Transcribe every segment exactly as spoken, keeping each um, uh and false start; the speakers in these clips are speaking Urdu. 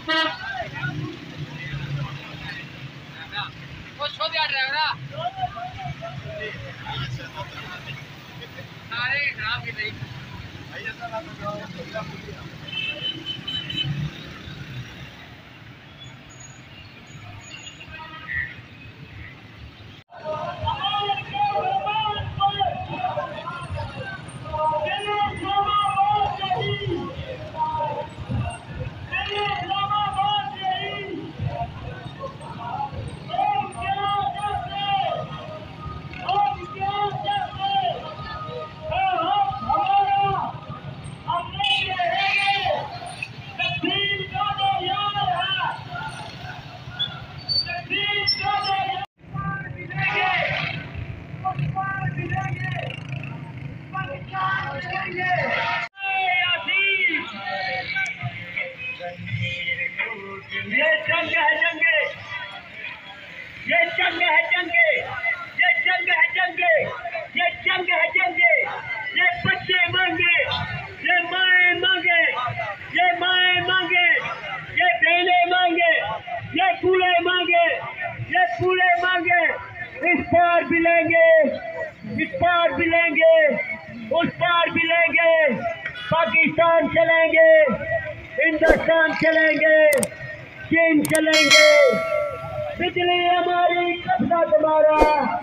یہ جنگ ہے جنگے یہ جنگ ہے جنگے یہ جنگ ہے جنگے یہ جنگ ہے جنگے یہ بچے مانگے یہ مائیں مانگے یہ مائیں مانگے یہ بہنیں مانگے یہ پھولے مانگے یہ پھولے مانگے اس پار بھی لیں گے اس پار بھی لیں گے اس پار بھی لیں گے پاکستان چلیں گے ہندوستان چلیں گے چین چلیں گے بجلی ہماری قبضہ تمہارا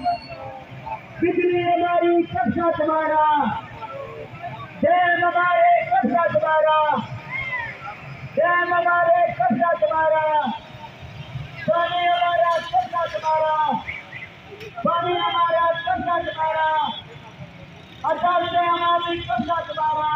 بجلی ہماری قبضہ تمہارا دین ہمارے قبضہ تمہارا دین ہمارے قبضہ تمہارا پانی ہمارا قبضہ تمہارا پانی ہمارا قبضہ تمہارا عدالتیں ہماری قبضہ تمہارا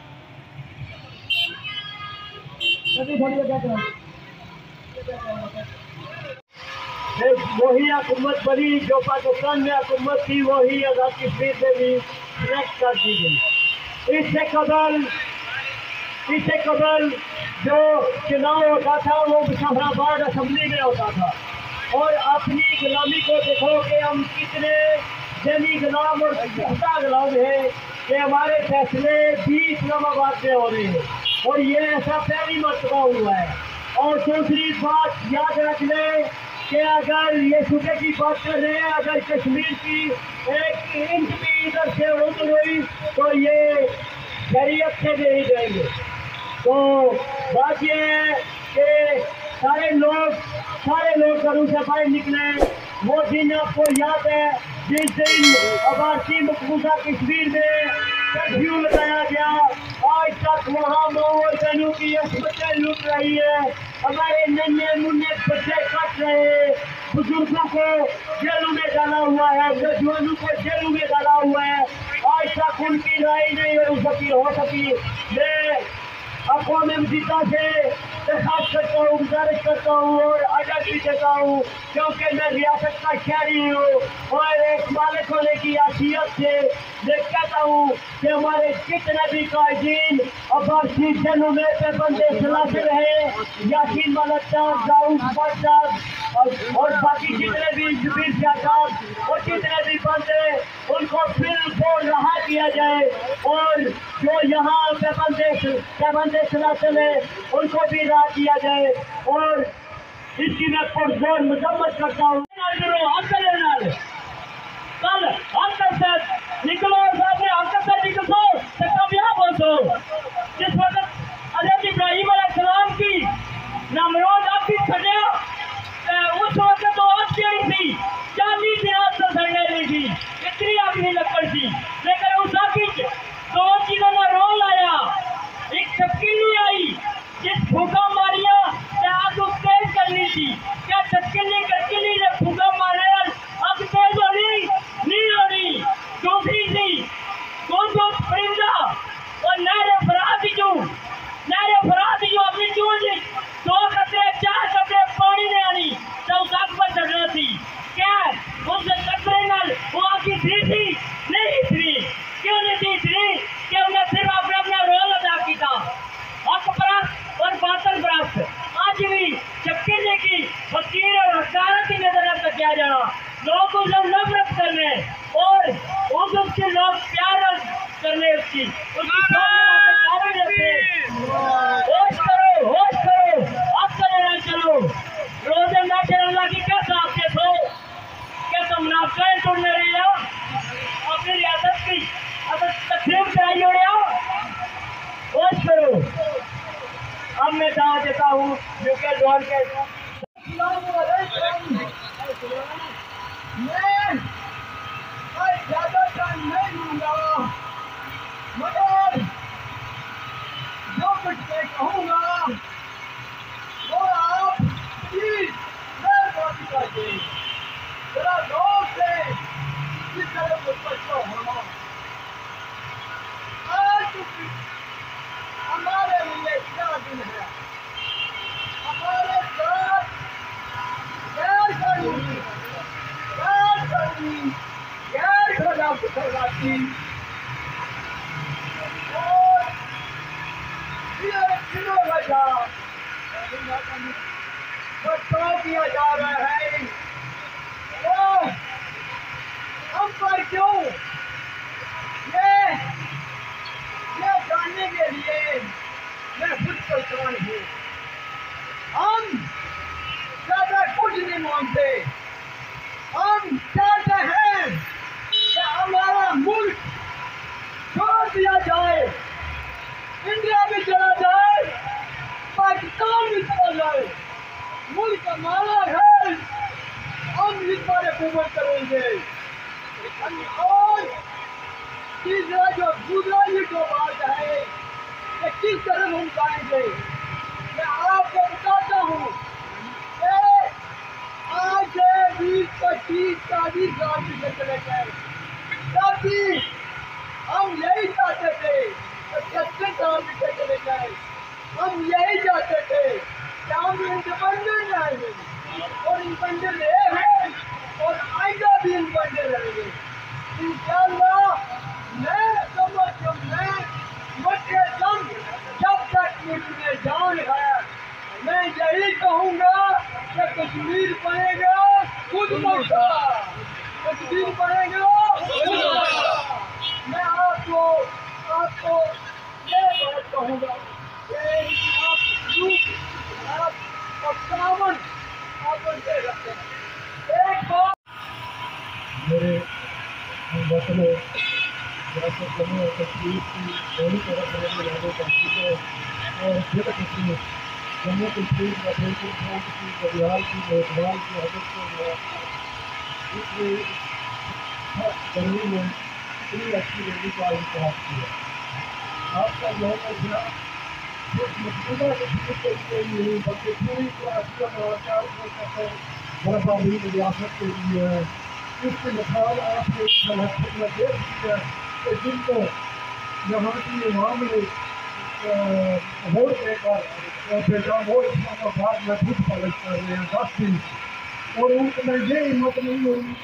وہی حکومت بنی جو پاکستان میں حکومت تھی وہی آزاد کشمیر میں بھی سلیکٹ کر دی گئی. اس سے قبل اس سے قبل جو چناؤ ہوتا تھا وہ مظفر آباد اسمبلی میں ہوتا تھا اور اپنی غلامی کو دیکھو کہ ہم کتنے ذہنی غلام اور کتنا غلام ہیں کہ ہمارے فیصلے بھی اسلام آباد میں ہو رہے ہیں اور یہ ایسا پہلی مرتبہ ہوا ہے. اور دوسری بات یاد رکھ لیں کہ اگر یہ صوبے کی بات کر رہے ہیں اگر کشمیر کی ایک انچ بھی ادھر سے ادھر ہوئی تو یہ شریعت سے نہیں جائیں گے. تو بات یہ ہے کہ سارے لوگ سارے لوگ گھروں سے باہر نکلے. وہ دن آپ کو یاد ہے جس دن آبادی مقبوضہ کشمیر میں کرفیو لگایا گیا. آج تک وہاں ماؤں اور بہنوں کی عصمتیں لوٹ رہی ہے. ہمارے ننے منے بچے کٹ رہے ہیں. بزرگوں کو جیلوں میں ڈالا ہوا ہے نوجوانوں کو جیلوں میں ڈالا ہوا ہے. آج تک ان کی رائے نہیں ہو سکی ہو سکی میں اقوام متحدہ سے درخواست کرتا ہوں گزارش کرتا ہوں اور عجز بھی دیتا ہوں کیونکہ میں ریاست کا شہری ہوں اور ایک مالک ہونے کی حیثیت سے میں کہتا ہوں کہ ہمارے کتنے بھی قائدین عباسی جیلوں میں پابند سلاسل ہیں یاسین ملک صاحب داؤد صاحب اور باقی جتنے بھی جبیر صاحب اور جتنے بھی بند ہیں ان کو بالکل رہا کیا جائے اور جو یہاں پابند پابند سلاسل ہے ان کو بھی رہا کیا جائے. اور اس کی میں پرزور مذمت کرتا ہوں. کل حقیقت سے نکلو صاحب نے حقیقت سے نکلو تو کامیاب ہو تو جس وقت حضرت ابراہیم علیہ السلام کی نمرود اب بھی چھٹیا اس وقت تو آگ چیڑی تھی چالیس دن آگ سے سڑنے لگی اتنی آگ نہیں لکڑ تھی لیکن اس آگی دو چیزوں نے رول آیا. ایک تشکیلی آئی جس بھوکا ماریا آگ تیز کرنی تھی کیا تشکیلی کرکلی نے بھوکا مارے آگ تیز ہونی نہیں ہونی. دوسری تھی کون کو پرندہ اور نہر فرات جو نہر فرات جو اپنی چون دو خطرے چار خطرے اب میں دعوت دیتا ہوں جو کہ دور کے السلام علیکم. میں کوئی زیادہ ٹائم نہیں لوں گا، مگر جو کچھ میں کہوں گا وہ آپ پلیز مہربانی کر کے ذرا غور سے اس طرف متوجہ ہونا. آج ہمارے لیے کیا دن ہے؟ ہمارے ساتھ غیر قانونی غیر قانونی غیر خدا خداتی اور تینوں وجہ بتا دیا جا رہا ہے. وہ ہم پر کیوں یہ یہ جاننے کے لیے میں خود پریشان ہوں. ہم زیادہ کچھ نہیں مانتے. ہم چاہتے ہیں کہ ہمارا ملک چھوڑ دیا جائے، انڈیا بھی چلا جائے، پاکستان بھی چلا جائے. ملک ہمارا ہے، ہم اس پر حکومت کریں گے. اور تیسرا جو دوسرا یہ جو بات ہے کہ کس طرح ہم جائیں گے، میں آپ کو بتاتا ہوں کہ آج سے بیس پچیس چالیس سال سے چلے گئے تب بھی ہم یہی چاہتے تھے. پچہتر سال سے چلے گئے ہم یہی چاہتے تھے کہ ہم انڈیپینڈنٹ رہیں گے، اور انڈیپینڈنٹ رہے ہیں اور آئندہ بھی انڈیپینڈنٹ رہیں گے انشاءاللہ. میں سمجھ میں مجھے دم جب تک مجھ میں جان ہے میں یہی کہوں گا کہ کشمیر بنے گا خود مختار، کشمیر بنے گا خود مختار. میں آپ کو آپ کو یہ بات کہوں گا کہ آپ یوں آپ اپناون آپ بنتے رکھتے ہیں. ایک بات میرے ہم وطن ریاست جموں اور کشمیر کی دونوں طرف رہنے والے تحقیقیں اور دل کشمیر جموں کشمیر کا بالکل فوج کی بریال کی دیکھ بھال کی حدت کو اس میں گرمی میں اتنی اچھی ریلی کا انتخاب کیا. آپ کا جو فیصلہ صرف مقبوضہ کشمیر کے لیے ہی نہیں بلکہ پوری کراچی اور مواقع برفانی ریاست کے لیے ہے. اس کی مثال آپ نے اس حقیقت میں دیکھ لی ہے کہ جن کو یہاں کی عوام نے ووٹ دے کر بیٹا وہ اسلام آباد میں بت پالش کر رہے ہیں دس دن اور ان میں یہ ہمت نہیں ہوئی.